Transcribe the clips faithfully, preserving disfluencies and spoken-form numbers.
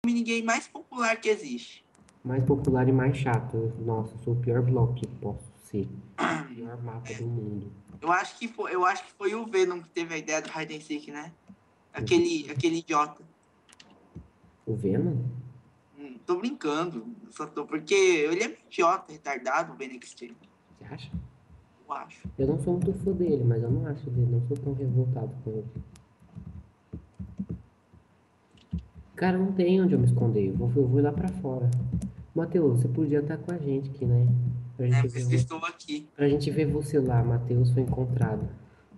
minigame mais popular que existe. Mais popular e mais chato. Nossa, eu sou o pior bloco que posso ser. O pior mapa do mundo. Eu acho que foi, eu acho que foi o Venom que teve a ideia do Hide and Seek, né? Aquele, aquele idiota. O Venom? Hum, tô brincando. Só tô, porque ele é idiota, retardado, o Ben X T. Você acha? Eu acho. Eu não sou muito fã dele, mas eu não acho dele, não sou tão revoltado com ele. Cara, não tem onde eu me esconder. Eu vou, eu vou lá pra fora. Matheus, você podia estar com a gente aqui, né? Pra É, gente por ver, isso que eu o- estou aqui. pra gente ver você lá. Matheus foi encontrado.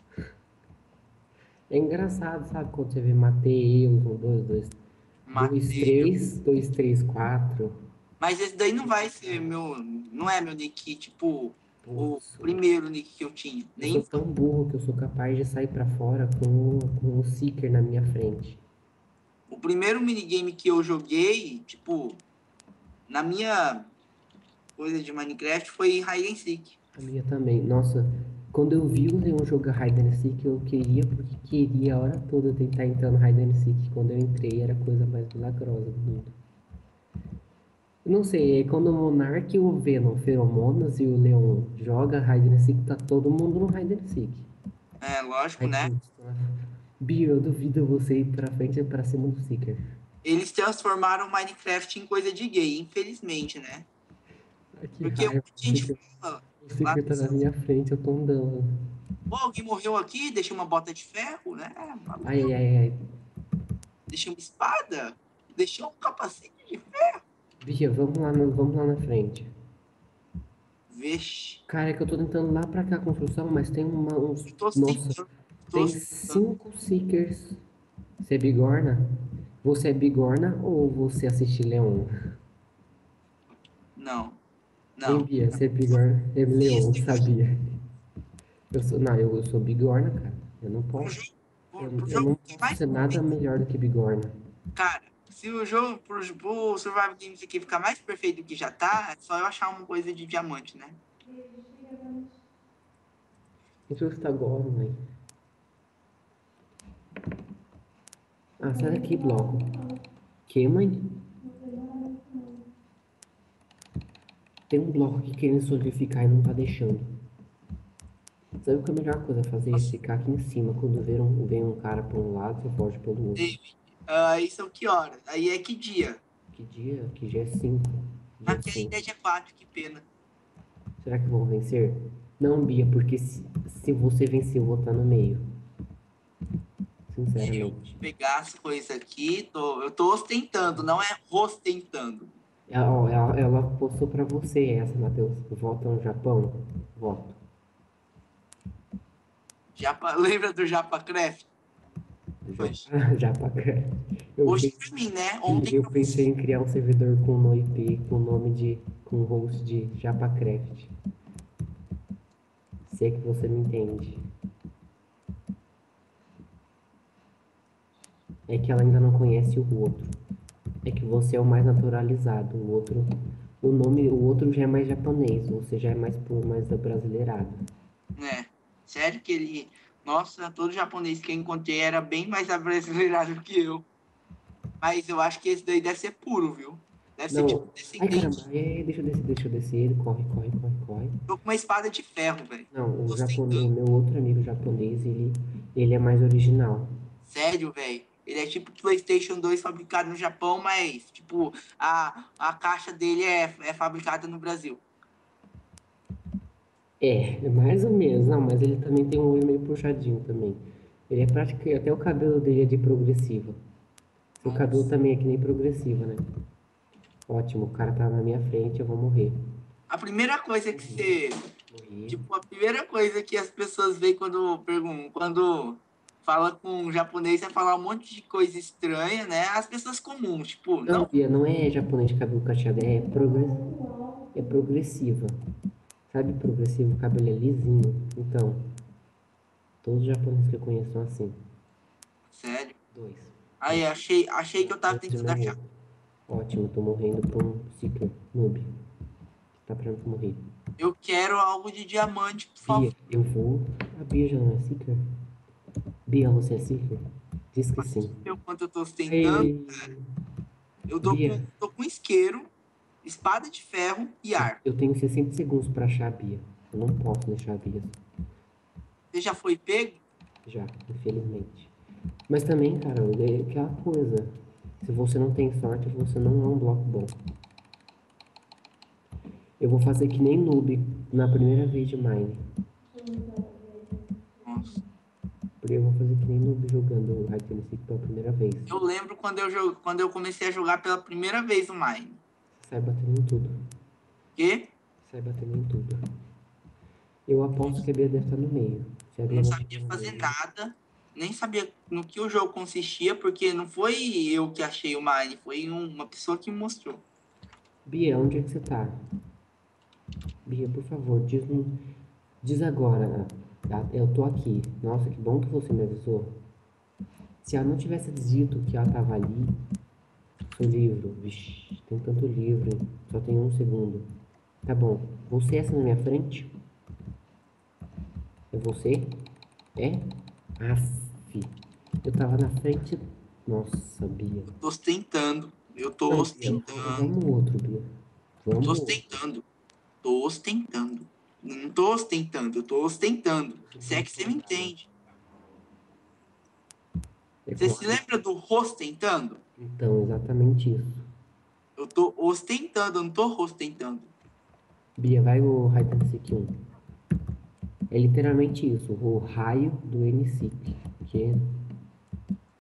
É engraçado, sabe? Quando você vê Mateus, um, dois, dois, dois, Matei. três, dois, três, quatro. Mas esse daí não vai ser meu. Não é meu nick, tipo, o Putz, primeiro nick que eu tinha. eu sou Nem tão burro que eu sou capaz de sair pra fora com, com o Seeker na minha frente. o primeiro minigame que eu joguei, tipo, na minha coisa de Minecraft foi Hide and Seek. A minha também. Nossa, quando eu vi o Leon jogar Hide and Seek, eu queria, porque queria a hora toda tentar entrar no Hide and Seek. Quando eu entrei, era a coisa mais milagrosa do mundo. Não sei, é quando o Monark e o Venom, Feromonas e o Leon joga Hide and Seek, tá todo mundo no Hide and Seek. É, lógico, Aí, né? putz, Bia, eu duvido você ir pra frente e pra cima do Seeker. Eles transformaram Minecraft em coisa de gay, infelizmente, né? Ai, que Porque raiva, a o gente Seeker, fala o lá Seeker no tá na seus. minha frente, eu tô andando. Pô, alguém morreu aqui, deixa uma bota de ferro, né? Ai, ai, Valeu. ai, ai. Deixa uma espada, deixou um capacete de ferro. Bia, vamos lá, no- vamos lá na frente. Vixe, Cara, é que eu tô tentando lá pra cá a construção, mas tem uma, uns. eu tô Nossa, ostentando, tô tem ostentando. cinco Seekers. Você é bigorna? Você é bigorna ou você assiste Leon? Não, Hein, não. Bia? Você é bigorna? É Leon, Isso, sabia? Eu sou, não, eu, eu sou bigorna, cara. Eu não pro posso. jogo, pro, Eu, pro eu não jogo que é posso mais ser nada perfeito. melhor do que bigorna. Cara, se o jogo pro, pro Survival Games aqui ficar mais perfeito do que já tá, é só eu achar uma coisa de diamante, né? Isso está agora, mãe. Ah, sai daqui, bloco. Que, mãe? Tem um bloco aqui querendo solidificar e não tá deixando. Sabe o que é a melhor coisa a fazer? É Nossa, ficar aqui em cima. Quando vem um, vem um cara por um lado, você foge pelo outro. David, aí são que horas? Aí é que dia? Que dia? Que dia é cinco. Dia Aqui cinco. ainda é dia quatro, que pena. Será que vão vencer? Não, Bia, porque se, se você vencer, eu vou estar no meio. Deixa eu Sinceramente. pegar as coisas aqui. Tô, eu tô ostentando, não é ostentando. Ela, ó, ela, ela postou pra você essa, Matheus. Volta no Japão? Voto. Japa, lembra do JapaCraft? Já, Hoje. já pra cá. Eu Hoje pra pensei, mim, né? Ontem eu pra pensei você. em criar um servidor com no I P, com nome de, com host de JapaCraft. Sei que você me entende. É que ela ainda não conhece o outro. É que você é o mais naturalizado. O outro, o nome, o outro já é mais japonês. Você já é mais puro, mais brasileirado. É. Sério que ele. Nossa, todo japonês que eu encontrei era bem mais abrasileirado que eu. Mas eu acho que esse daí deve ser puro, viu? Deve ser tipo Não. Ai, caramba. descendente. É, deixa eu descer, deixa eu descer. Ele corre, corre, corre, corre. Tô com uma espada de ferro, velho. Não, o Tô japonês, o ostentando. meu outro amigo japonês, ele, ele é mais original. Sério, velho. Ele é tipo PlayStation dois fabricado no Japão, mas, tipo, a, a caixa dele é, é fabricada no Brasil. É, mais ou menos. Não, mas ele também tem um olho meio puxadinho também. Ele é praticamente, até o cabelo dele é de progressiva. Seu cabelo Nossa. também é que nem progressiva, né? Ótimo, o cara tá na minha frente, eu vou morrer. A primeira coisa que Morri, você. morri. Tipo, a primeira coisa que as pessoas veem quando perguntam, quando fala com um japonês é falar um monte de coisa estranha, né? As pessoas comuns, tipo, Não, não. Bia, não é japonês de cabelo cacheado, é, progre... é progressiva. Sabe progressivo, o cabelo é lisinho. Então, todos os japoneses que eu conheço são assim. Sério. Dois. Aí, achei, achei que eu tava Dois e o tentando meu achar. outro. Ótimo, tô morrendo por um Seeker noob. Tá pra morrer. Eu quero algo de diamante, por Bia, favor. eu vou. A Bia já não é Seeker? Bia, você é Seeker? Diz que Mas sim. eu quanto eu tô tentando, Ei, Eu tô Bia, com, tô com isqueiro, espada de ferro e arco. eu tenho sessenta segundos pra achar a Bia. Eu não posso deixar a Bia Você já foi pego? já, infelizmente. Mas também, cara, é aquela coisa. Se você não tem sorte, você não é um bloco bom. Eu vou fazer que nem noob na primeira vez de Mine. Nossa. Porque eu vou fazer que nem noob jogando Hide and Seek pela primeira vez. Eu lembro quando eu, jogo, quando eu comecei a jogar pela primeira vez o Mine. Você sai batendo em tudo. Quê? Sai batendo em tudo. Eu aposto que a Bia deve estar no meio. Se a Eu Bia não não estiver sabia no fazer meio. nada, nem sabia no que o jogo consistia, porque não foi eu que achei o Mine, foi um- uma pessoa que me mostrou. Bia, onde é que você tá? Bia, por favor, diz, um- diz agora. Ah, eu tô aqui. Nossa, que bom que você me avisou. Se ela não tivesse dito que ela tava ali, seu livro. Vixe, tem tanto livro. Só tem um segundo. Tá bom. Você é essa na minha frente? É você? É? Aff. Eu tava na frente. Nossa, Bia. Eu tô ostentando, eu tô Não, Bia, v- ostentando, vamos outro, Bia. eu tô Vamos outro. ostentando, tô ostentando. Não tô ostentando, eu tô ostentando. Você Se tem é que que você me parar. entende. É Você com se lembra do rostentando? Então, exatamente isso. Eu tô ostentando, eu não tô rostentando. Bia, vai o Hide and Seek um. É literalmente isso, o raio do N-Seek. Que